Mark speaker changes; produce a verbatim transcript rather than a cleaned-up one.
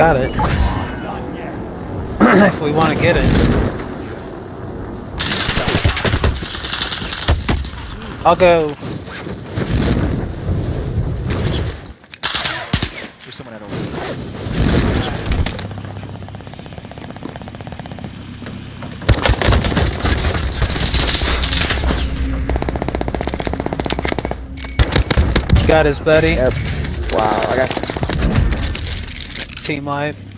Speaker 1: got it. If we want to get it. I'll go.
Speaker 2: There's someone at over.
Speaker 1: Got his buddy.
Speaker 3: Yep. Wow, I got
Speaker 1: Team life.